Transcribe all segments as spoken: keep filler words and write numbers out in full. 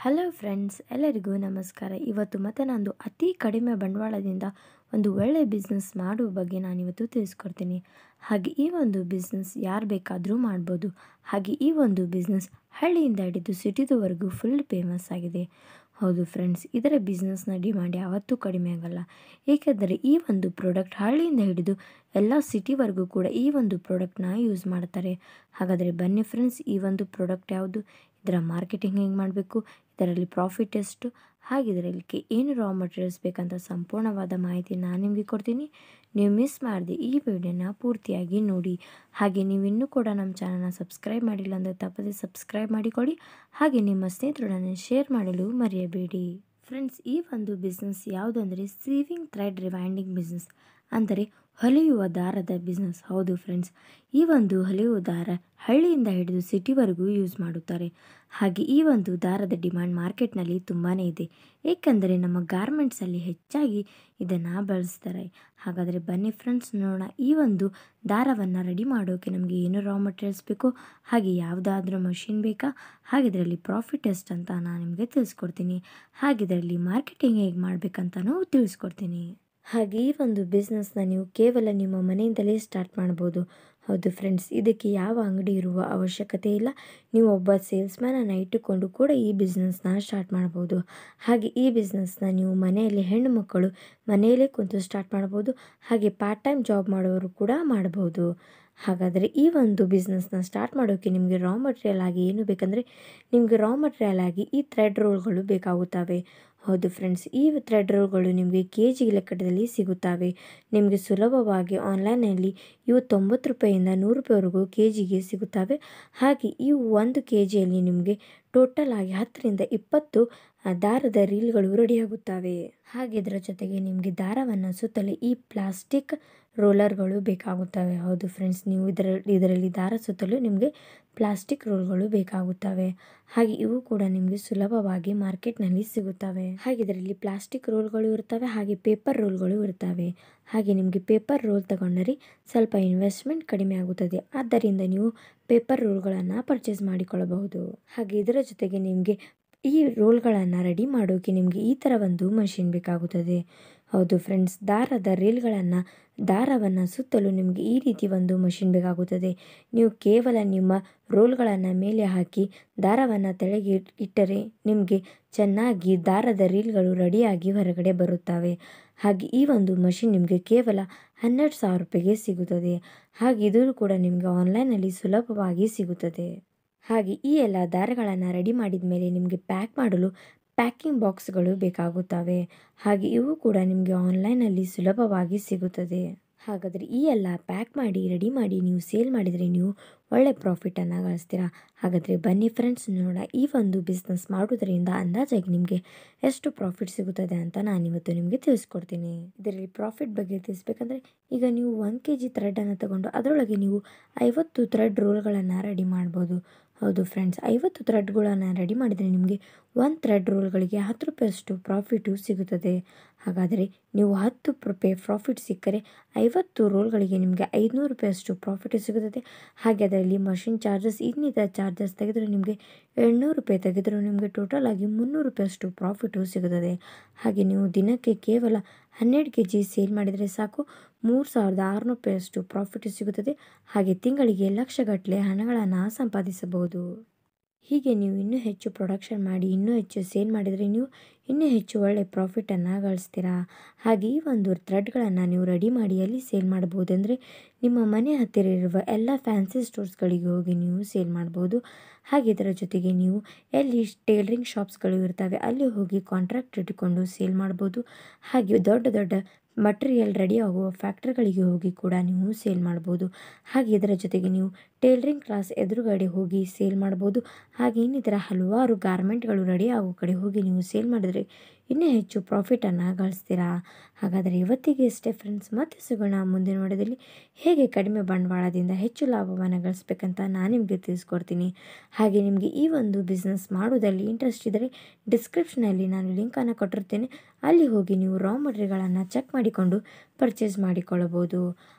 Hello friends, ಎಲ್ಲರಿಗೂ ನಮಸ್ಕಾರ. ಇವತ್ತು ಮತ್ತೆ ನಾನು ಅತಿ ಕಡಿಮೆ ಬಂಡವಾಳದಿಂದ ಒಂದು ಒಳ್ಳೆಯ ಬಿಸ್ನೆಸ್ ಮಾಡುವ ಬಗ್ಗೆ ನಾನಿವತ್ತು ತಿಳಿಸ್ಕೊಡ್ತೀನಿ. ಹಾಗೆ ಈ ಒಂದು ಬಿಸ್ನೆಸ್ ಯಾರು ಬೇಕಾದರೂ ಮಾಡ್ಬೋದು. ಹಾಗೆ ಈ ಒಂದು ಬಿಸ್ನೆಸ್ ಹಳ್ಳಿಯಿಂದ ಹಿಡಿದು ಸಿಟಿದವರೆಗೂ ಫುಲ್ ಫೇಮಸ್ ಆಗಿದೆ. ಹೌದು ಫ್ರೆಂಡ್ಸ್, ಇದರ ಬಿಸ್ನೆಸ್ನ ಡಿಮ್ಯಾಂಡ್ ಯಾವತ್ತೂ ಕಡಿಮೆ ಆಗಲ್ಲ. ಏಕೆಂದರೆ ಈ ಒಂದು ಪ್ರಾಡಕ್ಟ್ ಹಳ್ಳಿಯಿಂದ ಹಿಡಿದು ಎಲ್ಲ ಸಿಟಿವರೆಗೂ ಕೂಡ ಈ ಒಂದು ಪ್ರಾಡಕ್ಟ್ನ ಯೂಸ್ ಮಾಡ್ತಾರೆ. ಹಾಗಾದರೆ ಬನ್ನಿ ಫ್ರೆಂಡ್ಸ್, ಈ ಒಂದು ಪ್ರಾಡಕ್ಟ್ ಯಾವುದು, ಇದರ ಮಾರ್ಕೆಟಿಂಗ್ ಹೇಗೆ ಮಾಡಬೇಕು, ಇದರಲ್ಲಿ ಪ್ರಾಫಿಟ್ ಎಷ್ಟು, ಹಾಗೆ ಇದರಲ್ಲಿ ಏನು ರಾ ಮಟೀರಿಯಲ್ಸ್ ಬೇಕಂತ ಸಂಪೂರ್ಣವಾದ ಮಾಹಿತಿ ನಾನು ನಿಮಗೆ ಕೊಡ್ತೀನಿ. ನೀವು ಮಿಸ್ ಮಾಡದೆ ಈ ವಿಡಿಯೋನ ಪೂರ್ತಿಯಾಗಿ ನೋಡಿ. ಹಾಗೆ ನೀವು ಇನ್ನೂ ಕೂಡ ನಮ್ಮ ಚಾನಲ್ನ ಸಬ್ಸ್ಕ್ರೈಬ್ ಮಾಡಿಲ್ಲ ಅಂದರೆ ತಪ್ಪದೆ ಸಬ್ಸ್ಕ್ರೈಬ್ ಮಾಡಿಕೊಳ್ಳಿ. ಹಾಗೆ ನಿಮ್ಮ ಸ್ನೇಹಿತರೊಡನೆ ಶೇರ್ ಮಾಡಲು ಮರೆಯಬೇಡಿ. ಫ್ರೆಂಡ್ಸ್, ಈ ಒಂದು ಬಿಸ್ನೆಸ್ ಯಾವುದಂದರೆ ಸೀವಿಂಗ್ ಥ್ರೆಡ್ ರಿವೈಂಡಿಂಗ್ ಬಿಸ್ನೆಸ್, ಅಂದರೆ ಹೊಲಿಯುವ ದಾರದ ಬಿಸ್ನೆಸ್. ಹೌದು ಫ್ರೆಂಡ್ಸ್, ಈ ಒಂದು ಹೊಲಿಯುವ ದಾರ ಹಳ್ಳಿಯಿಂದ ಹಿಡಿದು ಸಿಟಿವರೆಗೂ ಯೂಸ್ ಮಾಡುತ್ತಾರೆ. ಹಾಗೆ ಈ ಒಂದು ದಾರದ ಡಿಮ್ಯಾಂಡ್ ಮಾರ್ಕೆಟ್ನಲ್ಲಿ ತುಂಬಾ ಇದೆ. ಏಕೆಂದರೆ ನಮ್ಮ ಗಾರ್ಮೆಂಟ್ಸಲ್ಲಿ ಹೆಚ್ಚಾಗಿ ಇದನ್ನು ಬಳಸ್ತಾರೆ. ಹಾಗಾದರೆ ಬನ್ನಿ ಫ್ರೆಂಡ್ಸ್, ನೋಡೋಣ ಈ ಒಂದು ದಾರವನ್ನು ರೆಡಿ ಮಾಡೋಕ್ಕೆ ನಮಗೆ ಏನು ರಾ ಮಟೀರಿಯಲ್ಸ್ ಬೇಕು, ಹಾಗೆ ಯಾವುದಾದ್ರೂ ಮಷಿನ್ ಬೇಕಾ, ಹಾಗೆ ಇದರಲ್ಲಿ ಪ್ರಾಫಿಟ್ ಎಷ್ಟು ಅಂತ ನಾನು ನಿಮಗೆ ತಿಳಿಸ್ಕೊಡ್ತೀನಿ. ಹಾಗೆ ಇದರಲ್ಲಿ ಮಾರ್ಕೆಟಿಂಗ್ ಹೇಗೆ ಮಾಡಬೇಕಂತನೂ ತಿಳಿಸ್ಕೊಡ್ತೀನಿ. ಹಾಗೆ ಈ ಒಂದು ಬಿಸ್ನೆಸ್ನ ನೀವು ಕೇವಲ ನಿಮ್ಮ ಮನೆಯಿಂದಲೇ ಸ್ಟಾರ್ಟ್ ಮಾಡ್ಬೋದು. ಹೌದು ಫ್ರೆಂಡ್ಸ್, ಇದಕ್ಕೆ ಯಾವ ಅಂಗಡಿ ಇರುವ ಅವಶ್ಯಕತೆ ಇಲ್ಲ. ನೀವು ಒಬ್ಬ ಸೇಲ್ಸ್ಮ್ಯಾನನ್ನು ಇಟ್ಟುಕೊಂಡು ಕೂಡ ಈ ಬಿಸ್ನೆಸ್ನ ಸ್ಟಾರ್ಟ್ ಮಾಡ್ಬೋದು. ಹಾಗೆ ಈ ಬಿಸ್ನೆಸ್ನ ನೀವು ಮನೆಯಲ್ಲಿ ಹೆಣ್ಣು ಮಕ್ಕಳು ಮನೆಯಲ್ಲೇ ಕುಂತು ಸ್ಟಾರ್ಟ್ ಮಾಡ್ಬೋದು. ಹಾಗೆ ಪಾರ್ಟ್ ಟೈಮ್ ಜಾಬ್ ಮಾಡೋರು ಕೂಡ ಮಾಡ್ಬೋದು. ಹಾಗಾದರೆ ಈ ಒಂದು ಬಿಸ್ನೆಸ್ನ ಸ್ಟಾರ್ಟ್ ಮಾಡೋಕ್ಕೆ ನಿಮಗೆ ರಾ ಮಟೀರಿಯಲ್ ಆಗಿ ಏನು ಬೇಕಂದರೆ, ನಿಮಗೆ ರಾ ಮಟೀರಿಯಲ್ ಆಗಿ ಈ ಥ್ರೆಡ್ ರೋಲ್ಗಳು ಬೇಕಾಗುತ್ತವೆ. ಹೌದು ಫ್ರೆಂಡ್ಸ್, ಈ ಥ್ರೆಡ್ ರೋಲ್ಗಳು ನಿಮಗೆ ಕೆ ಜಿ ಲೆಕ್ಕದಲ್ಲಿ ಸಿಗುತ್ತವೆ. ನಿಮಗೆ ಸುಲಭವಾಗಿ ಆನ್ಲೈನಲ್ಲಿ ಇವು ತೊಂಬತ್ತು ರೂಪಾಯಿಂದ ನೂರು ರೂಪಾಯಿವರೆಗೂ ಕೆ ಜಿಗೆ ಸಿಗುತ್ತವೆ. ಹಾಗೆ ಇವು ಒಂದು ಕೆ ಜಿಯಲ್ಲಿ ನಿಮಗೆ ಟೋಟಲ್ ಆಗಿ ಹತ್ತರಿಂದ ಇಪ್ಪತ್ತು ದಾರದ ರೀಲ್ಗಳು ರೆಡಿಯಾಗುತ್ತವೆ. ಹಾಗೆ ಇದರ ಜೊತೆಗೆ ನಿಮಗೆ ದಾರವನ್ನು ಸುತ್ತಲೇ ಈ ಪ್ಲಾಸ್ಟಿಕ್ ರೋಲರ್ಗಳು ಬೇಕಾಗುತ್ತವೆ. ಹೌದು ಫ್ರೆಂಡ್ಸ್, ನೀವು ಇದರ ಇದರಲ್ಲಿ ದಾರ ಸುತ್ತಲೂ ನಿಮಗೆ ಪ್ಲಾಸ್ಟಿಕ್ ರೋಲ್ಗಳು ಬೇಕಾಗುತ್ತವೆ. ಹಾಗೆ ಇವು ಕೂಡ ನಿಮಗೆ ಸುಲಭವಾಗಿ ಮಾರ್ಕೆಟ್ನಲ್ಲಿ ಸಿಗುತ್ತವೆ. ಹಾಗೆ ಇದರಲ್ಲಿ ಪ್ಲಾಸ್ಟಿಕ್ ರೋಲ್ಗಳು ಇರ್ತವೆ, ಹಾಗೆ ಪೇಪರ್ ರೋಲ್ಗಳು ಇರ್ತವೆ. ಹಾಗೆ ನಿಮಗೆ ಪೇಪರ್ ರೋಲ್ ತಗೊಂಡರೆ ಸ್ವಲ್ಪ ಇನ್ವೆಸ್ಟ್ಮೆಂಟ್ ಕಡಿಮೆ ಆಗುತ್ತದೆ. ಆದ್ದರಿಂದ ನೀವು ಪೇಪರ್ ರೋಲ್ಗಳನ್ನು ಪರ್ಚೇಸ್ ಮಾಡಿಕೊಳ್ಳಬಹುದು. ಹಾಗೆ ಇದರ ಜೊತೆಗೆ ನಿಮಗೆ ಈ ರೋಲ್ಗಳನ್ನು ರೆಡಿ ಮಾಡೋಕ್ಕೆ ನಿಮಗೆ ಈ ಥರ ಒಂದು ಮಷಿನ್ ಬೇಕಾಗುತ್ತದೆ. ಹೌದು ಫ್ರೆಂಡ್ಸ್, ದಾರದ ರೀಲ್ಗಳನ್ನು ದಾರವನ್ನು ಸುತ್ತಲೂ ನಿಮಗೆ ಈ ರೀತಿ ಒಂದು ಮಷಿನ್ ಬೇಕಾಗುತ್ತದೆ. ನೀವು ಕೇವಲ ನಿಮ್ಮ ರೋಲ್ಗಳನ್ನು ಮೇಲೆ ಹಾಕಿ ದಾರವನ್ನು ತೆಳಗೆ ಇಟ್ಟರೆ ನಿಮಗೆ ಚೆನ್ನಾಗಿ ದಾರದ ರೀಲ್ಗಳು ರೆಡಿಯಾಗಿ ಹೊರಗಡೆ ಬರುತ್ತವೆ. ಹಾಗೆ ಈ ಒಂದು ಮಷಿನ್ ನಿಮಗೆ ಕೇವಲ ಹನ್ನೆರಡು ಸಾವಿರ ರೂಪಾಯಿಗೆ ಸಿಗುತ್ತದೆ. ಹಾಗೆ ಇದು ಕೂಡ ನಿಮಗೆ ಆನ್ಲೈನಲ್ಲಿ ಸುಲಭವಾಗಿ ಸಿಗುತ್ತದೆ. ಹಾಗೆ ಈ ಎಲ್ಲ ದಾರಗಳನ್ನು ರೆಡಿ ಮಾಡಿದ ಮೇಲೆ ನಿಮಗೆ ಪ್ಯಾಕ್ ಮಾಡಲು ಪ್ಯಾಕಿಂಗ್ ಬಾಕ್ಸ್ಗಳು ಬೇಕಾಗುತ್ತವೆ. ಹಾಗೆ ಇವು ಕೂಡ ನಿಮಗೆ ಆನ್ಲೈನಲ್ಲಿ ಸುಲಭವಾಗಿ ಸಿಗುತ್ತದೆ. ಹಾಗಾದರೆ ಈ ಎಲ್ಲ ಪ್ಯಾಕ್ ಮಾಡಿ ರೆಡಿ ಮಾಡಿ ನೀವು ಸೇಲ್ ಮಾಡಿದರೆ ನೀವು ಒಳ್ಳೆ ಪ್ರಾಫಿಟನ್ನು ಗಳಿಸ್ತೀರಾ. ಹಾಗಾದರೆ ಬನ್ನಿ ಫ್ರೆಂಡ್ಸ್, ನೋಡೋಣ ಈ ಒಂದು ಬಿಸ್ನೆಸ್ ಮಾಡೋದರಿಂದ ಅಂದಾಜಾಗಿ ನಿಮಗೆ ಎಷ್ಟು ಪ್ರಾಫಿಟ್ ಸಿಗುತ್ತದೆ ಅಂತ ನಾನಿವತ್ತು ನಿಮಗೆ ತಿಳಿಸ್ಕೊಡ್ತೀನಿ. ಇದರಲ್ಲಿ ಪ್ರಾಫಿಟ್ ಬಗ್ಗೆ ತಿಳಿಸ್ಬೇಕಂದ್ರೆ, ಈಗ ನೀವು ಒಂದು ಕೆ ಜಿ ಥ್ರೆಡನ್ನು ತಗೊಂಡು ಅದರೊಳಗೆ ನೀವು ಐವತ್ತು ಥ್ರೆಡ್ ರೋಲ್ಗಳನ್ನು ರೆಡಿ ಮಾಡ್ಬೋದು. ಹೌದು ಫ್ರೆಂಡ್ಸ್, ಐವತ್ತು ಥ್ರೆಡ್ಗಳನ್ನು ರೆಡಿ ಮಾಡಿದರೆ ನಿಮಗೆ ಒಂದು ಥ್ರೆಡ್ ರೋಲ್ಗಳಿಗೆ ಹತ್ತು ರೂಪಾಯಿಯಷ್ಟು ಪ್ರಾಫಿಟು ಸಿಗುತ್ತದೆ. ಹಾಗಾದರೆ ನೀವು ಹತ್ತು ರೂಪಾಯಿ ಪ್ರಾಫಿಟ್ ಸಿಕ್ಕರೆ ಐವತ್ತು ರೋಲ್ಗಳಿಗೆ ನಿಮಗೆ ಐದುನೂರು ರೂಪಾಯಿಯಷ್ಟು ಪ್ರಾಫಿಟ್ ಸಿಗುತ್ತದೆ. ಹಾಗೆ ಅದರಲ್ಲಿ ಮಷಿನ್ ಚಾರ್ಜಸ್ ಇನ್ನಿತರ ಚಾರ್ಜಸ್ ತೆಗೆದರೆ ನಿಮಗೆ ಏಳ್ನೂರು ರೂಪಾಯಿ ತೆಗೆದರೂ ನಿಮಗೆ ಟೋಟಲ್ ಆಗಿ ಮುನ್ನೂರು ರೂಪಾಯಿಯಷ್ಟು ಪ್ರಾಫಿಟು ಸಿಗುತ್ತದೆ. ಹಾಗೆ ನೀವು ದಿನಕ್ಕೆ ಕೇವಲ ಹನ್ನೆರಡು ಕೆ ಜಿ ಸೇಲ್ ಮಾಡಿದರೆ ಸಾಕು, ಮೂರು ಸಾವಿರದ ಆರುನೂರು ರೂಪಾಯಿಯಷ್ಟು ಪ್ರಾಫಿಟ್ ಸಿಗುತ್ತದೆ. ಹಾಗೆ ತಿಂಗಳಿಗೆ ಲಕ್ಷಗಟ್ಟಲೆ ಹಣಗಳನ್ನು ಸಂಪಾದಿಸಬಹುದು. ಹೀಗೆ ನೀವು ಇನ್ನೂ ಹೆಚ್ಚು ಪ್ರೊಡಕ್ಷನ್ ಮಾಡಿ ಇನ್ನೂ ಹೆಚ್ಚು ಸೇಲ್ ಮಾಡಿದರೆ ನೀವು ಇನ್ನೂ ಹೆಚ್ಚು ಒಳ್ಳೆ ಪ್ರಾಫಿಟನ್ನು ಗಳಿಸ್ತೀರಾ. ಹಾಗೆ ಈ ಒಂದು ಥ್ರೆಡ್ಗಳನ್ನು ನೀವು ರೆಡಿ ಮಾಡಿ ಎಲ್ಲಿ ಸೇಲ್ ಮಾಡ್ಬೋದಂದರೆ, ನಿಮ್ಮ ಮನೆ ಹತ್ತಿರ ಇರುವ ಎಲ್ಲ ಫ್ಯಾನ್ಸಿ ಸ್ಟೋರ್ಸ್ಗಳಿಗೆ ಹೋಗಿ ನೀವು ಸೇಲ್ ಮಾಡ್ಬೋದು. ಹಾಗೆ ಇದರ ಜೊತೆಗೆ ನೀವು ಎಲ್ಲಿ ಟೇಲರಿಂಗ್ ಶಾಪ್ಸ್ಗಳು ಇರ್ತವೆ ಅಲ್ಲಿ ಹೋಗಿ ಕಾಂಟ್ರಾಕ್ಟ್ ಇಟ್ಟುಕೊಂಡು ಸೇಲ್ ಮಾಡ್ಬೋದು. ಹಾಗೆ ದೊಡ್ಡ ದೊಡ್ಡ ಮಟೀರಿಯಲ್ ರೆಡಿ ಆಗುವ ಫ್ಯಾಕ್ಟ್ರಿಗಳಿಗೆ ಹೋಗಿ ಕೂಡ ನೀವು ಸೇಲ್ ಮಾಡ್ಬೋದು. ಹಾಗೆ ಇದರ ಜೊತೆಗೆ ನೀವು ಟೇಲರಿಂಗ್ ಕ್ಲಾಸ್ ಎದುರುಗಡೆ ಹೋಗಿ ಸೇಲ್ ಮಾಡ್ಬೋದು. ಹಾಗೆ ಇನ್ನಿತರ ಹಲವಾರು ಗಾರ್ಮೆಂಟ್ಗಳು ರೆಡಿ ಆಗೋ ಕಡೆ ಹೋಗಿ ನೀವು ಸೇಲ್ ಮಾಡಿದರೆ ಇನ್ನೂ ಹೆಚ್ಚು ಪ್ರಾಫಿಟನ್ನು ಗಳಿಸ್ತೀರಾ. ಹಾಗಾದರೆ ಇವತ್ತಿಗೆ ಇಷ್ಟೇ ಫ್ರೆಂಡ್ಸ್, ಮತ್ತೆ ಸಿಗೋಣ ಮುಂದಿನ ವಿಡಿಯೋದಲ್ಲಿ. ಹೇಗೆ ಕಡಿಮೆ ಬಂಡವಾಳದಿಂದ ಹೆಚ್ಚು ಲಾಭವನ್ನು ಗಳಿಸ್ಬೇಕಂತ ನಾನು ನಿಮಗೆ ತಿಳಿಸ್ಕೊಡ್ತೀನಿ. ಹಾಗೆ ನಿಮಗೆ ಈ ಒಂದು ಬಿಸ್ನೆಸ್ ಮಾಡೋದಲ್ಲಿ ಇಂಟ್ರೆಸ್ಟ್ ಇದ್ದರೆ ಡಿಸ್ಕ್ರಿಪ್ಷನಲ್ಲಿ ನಾನು ಲಿಂಕನ್ನು ಕೊಟ್ಟಿರ್ತೇನೆ. ಅಲ್ಲಿ ಹೋಗಿ ನೀವು ರಾ ಮಟೀರಿಯಲ್ಗಳನ್ನು ಚೆಕ್ ಮಾಡಿಕೊಂಡು ಪರ್ಚೇಸ್ ಮಾಡಿಕೊಳ್ಳಬಹುದು.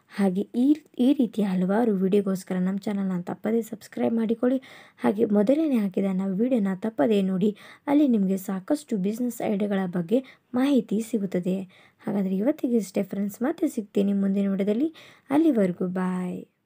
ಹಾಗೆ ಈ ಈ ರೀತಿಯ ಹಲವಾರು ವಿಡಿಯೋಗೋಸ್ಕರ ನಮ್ಮ ಚಾನಲ್ನ ತಪ್ಪದೇ ಸಬ್ಸ್ಕ್ರೈಬ್ ಮಾಡಿಕೊಳ್ಳಿ. ಹಾಗೆ ಮೊದಲನೇ ಹಾಕಿದ ನಾವು ವಿಡಿಯೋನ ತಪ್ಪದೇ ನೋಡಿ. ಅಲ್ಲಿ ನಿಮಗೆ ಸಾಕಷ್ಟು ಬಿಸ್ನೆಸ್ ಐಡಿಯಾಗಳ ಬಗ್ಗೆ ಮಾಹಿತಿ ಸಿಗುತ್ತದೆ. ಹಾಗಾದರೆ ಇವತ್ತಿಗೆ ಇಷ್ಟೇ ಫ್ರೆಂಡ್ಸ್, ಮತ್ತೆ ಸಿಗ್ತೀನಿ ಮುಂದಿನ ವಿಡಿಯೋದಲ್ಲಿ. ಅಲ್ಲಿವರೆಗೂ ಬಾಯ್.